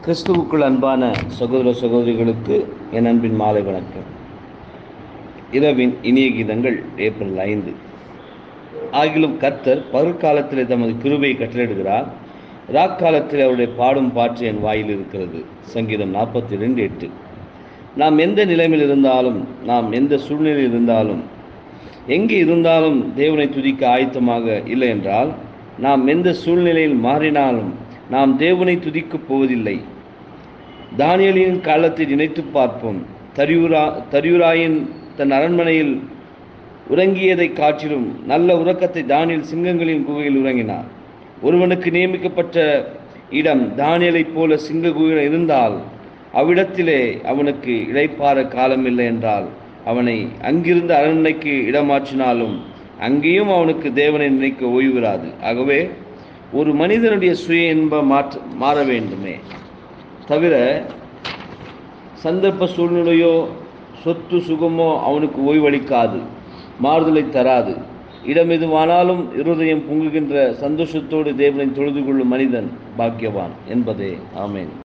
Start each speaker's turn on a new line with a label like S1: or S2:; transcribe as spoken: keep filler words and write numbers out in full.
S1: கிறிஸ்துவுக்குள் அன்பான சகோதர சகோதரிகளுக்கு என் அன்பின் மாலை வணக்கம். இரவின் இனிய கீதங்கள் ஏப்ரல் ஐந்து. ஆகிலும் கர்த்தர் பகற்காலத்திலே தமது கிருபையை கட்டளையிடுகிறார், ராக்காலத்தில் அவருடைய பாடும் பாற்று என் வாயில் இருக்கிறது. சங்கீதம் நாற்பத்தி ரெண்டு எட்டு. நாம் எந்த நிலைமையில் இருந்தாலும், நாம் எந்த சூழ்நிலையில் இருந்தாலும், எங்கே இருந்தாலும் தேவனை துதிக்க ஆயத்தமாக இல்லை என்றால், நாம் எந்த சூழ்நிலையில் மாறினாலும் நாம் தேவனை துதிக்கப் போவதில்லை. தானியேலின் காலத்தை நினைத்து பார்ப்போம். தரியுரா தரியுராயின் தன் அரண்மனையில் உறங்கியதை காட்டிலும் நல்ல உறக்கத்தை தானியேல் சிங்கங்களின் குகையில் உறங்கினார். ஒருவனுக்கு நியமிக்கப்பட்ட இடம் தானியேலைப் போல சிங்க குகையில் இருந்தால் அவ்விடத்திலே அவனுக்கு இளைப்பாற காலமில்லை என்றால், அவனை அங்கிருந்து அரண்மனைக்கு இடமாற்றினாலும் அங்கேயும் அவனுக்கு தேவனை நினைக்க ஓய்வுறாது. ஆகவே ஒரு மனிதனுடைய சுய இன்பம் மாற்ற மாற வேண்டுமே தவிர சந்தர்ப்ப சூழ்நிலையோ சொத்து சுகமோ அவனுக்கு ஓய்வளிக்காது, மாறுதலை தராது. இடம் எதுவானாலும் இருதயம் பொங்குகின்ற சந்தோஷத்தோடு தேவனை தொழுது கொள்ளும் மனிதன் பாக்கியவான் என்பதே. ஆமேன்.